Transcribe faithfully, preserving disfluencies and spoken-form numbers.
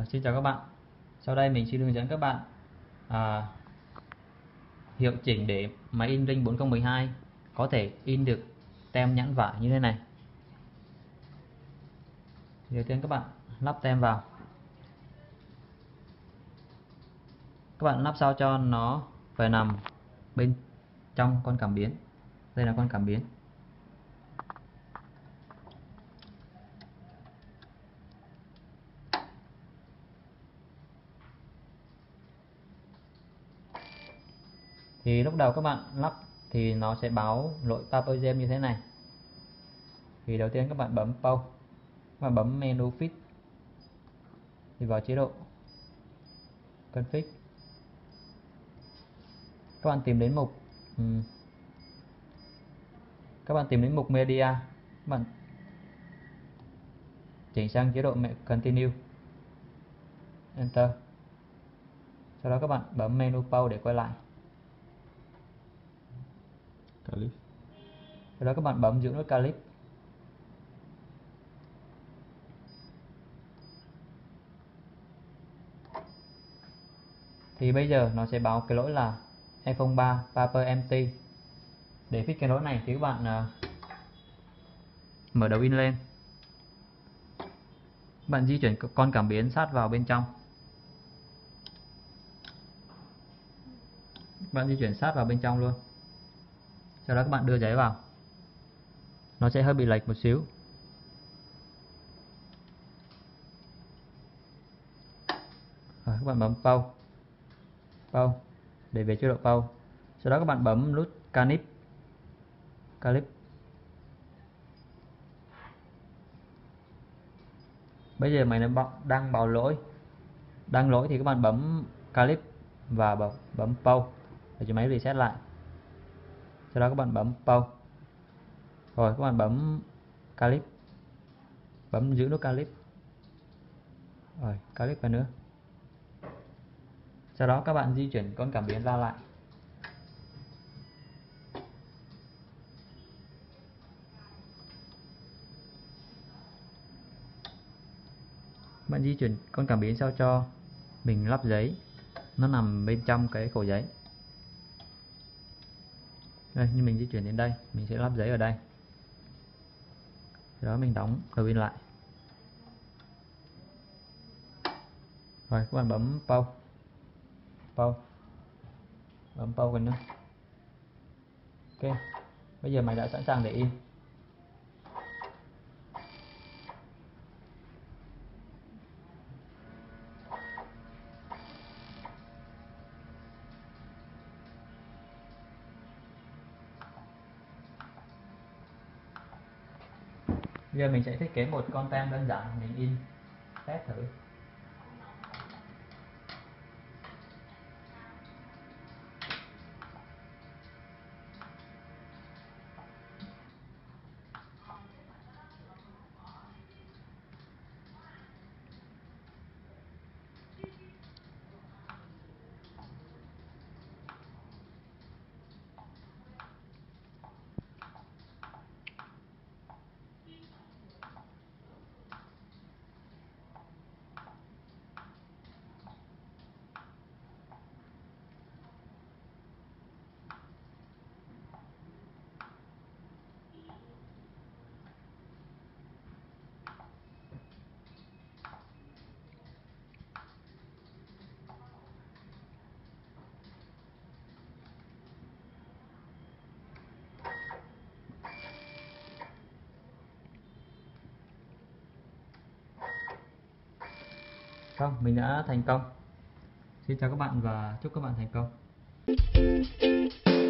À, xin chào các bạn. Sau đây mình xin hướng dẫn các bạn à, hiệu chỉnh để máy in Ring bốn không một hai có thể in được tem nhãn vải như thế này. Đầu tiên các bạn lắp tem vào. Các bạn lắp sao cho nó phải nằm bên trong con cảm biến. Đây là con cảm biến. Thì lúc đầu các bạn lắp thì nó sẽ báo lỗi Paper Jam như thế này. Thì đầu tiên các bạn bấm Pause, các bạn bấm menu Fit, thì vào chế độ Config, các bạn tìm đến mục um, các bạn tìm đến mục Media, các bạn chỉnh sang chế độ Continue, Enter. Sau đó các bạn bấm menu Pause để quay lại. Clip. Sau đó các bạn bấm giữ nút Clip. Thì bây giờ nó sẽ báo cái lỗi là E không ba Paper Empty. Để fix cái lỗi này thì các bạn uh, mở đầu in lên. Các bạn di chuyển con cảm biến sát vào bên trong. Các bạn di chuyển sát vào bên trong luôn. Sau đó các bạn đưa giấy vào. Nó sẽ hơi bị lệch một xíu. Rồi, các bạn bấm Pause, Pause để về chế độ Pause. Sau đó các bạn bấm nút Canip, Clip. Bây giờ máy nó đang báo lỗi, đang lỗi thì các bạn bấm Clip và bấm, bấm Pause để cho máy reset lại. Sau đó các bạn bấm Pause. Rồi các bạn bấm Clip, bấm giữ nút Clip. Rồi Clip vào nữa. Sau đó các bạn di chuyển con cảm biến ra lại. Bạn di chuyển con cảm biến sao cho mình lắp giấy nó nằm bên trong cái khổ giấy. Đây, như mình di chuyển đến đây, mình sẽ lắp giấy ở đây. Sau đó mình đóng đầu in lại. Rồi các bạn bấm Pause, Pause, bấm Pause gần nữa. Ok, bây giờ máy đã sẵn sàng để in. Bây giờ mình sẽ thiết kế một con tem đơn giản mình in test thử. Xong, mình đã thành công. Xin chào các bạn và chúc các bạn thành công.